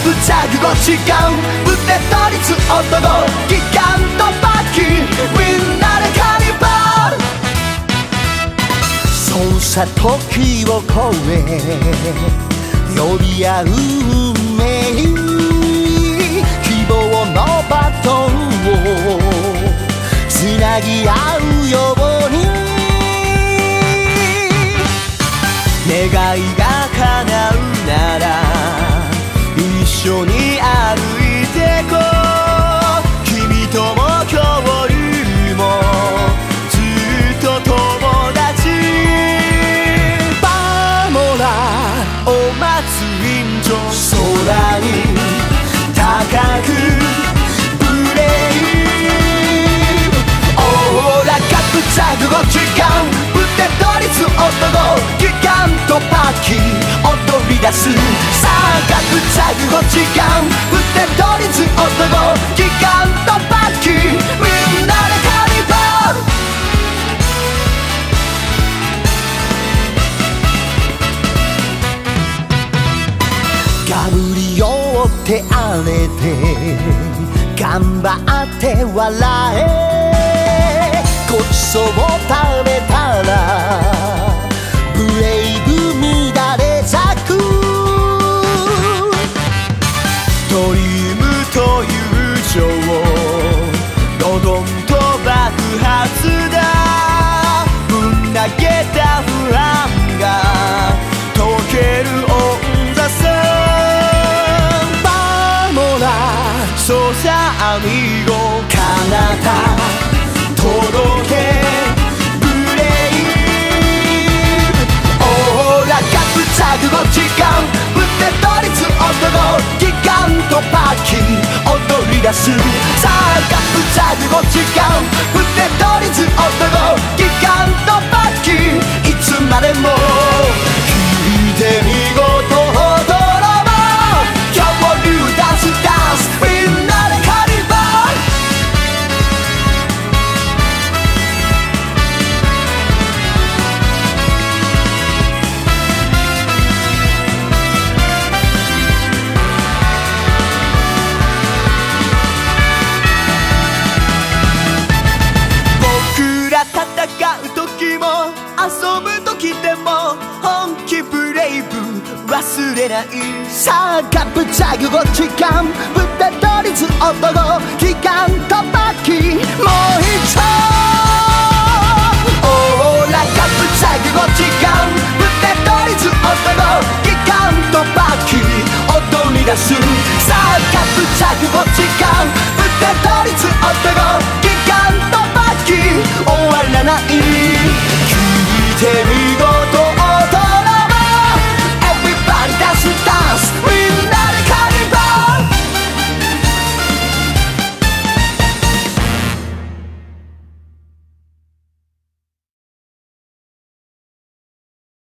붙잡고 지금 무대 떠리지 어떠고 기간 또 바퀴 윈나를 카니발 소사 토끼を越え呼び合う運命希望のバトンをつなぎ合うように願いが叶うなら一緒に歩いてこう君とも今日もずっと友達パーモラお祭りんじょ空に高くブレイオーラカプチャグゴ時間ぶって取りつ男ギガンとパッキー踊り出すさあカプチャグゴ時間ぶって取りつ男ギガンとパッキーみんなでカニバルガブリオってあれて頑張って笑えごちそうを食べたらブレイブ乱れ咲くドリームと友情ドドンと爆発だぶん投げた不安が溶けるオンザサンバーモラそうさアミゴ彼方届けブレイブオーラカプチャグゴ時間ぶって取りつ男ギガンとパッキー踊り出すさあカプチャグゴ時間ぶって取りつ男ギガンとパッキーいつまでも聞いて見事踊ろう今日もリューダンスダンスみんなでカニバル戦う時も遊ぶ時でも本気ブレイブ忘れないさあカプチャグゴ時間ぶって取りつ男ギガンとパッキーもう一丁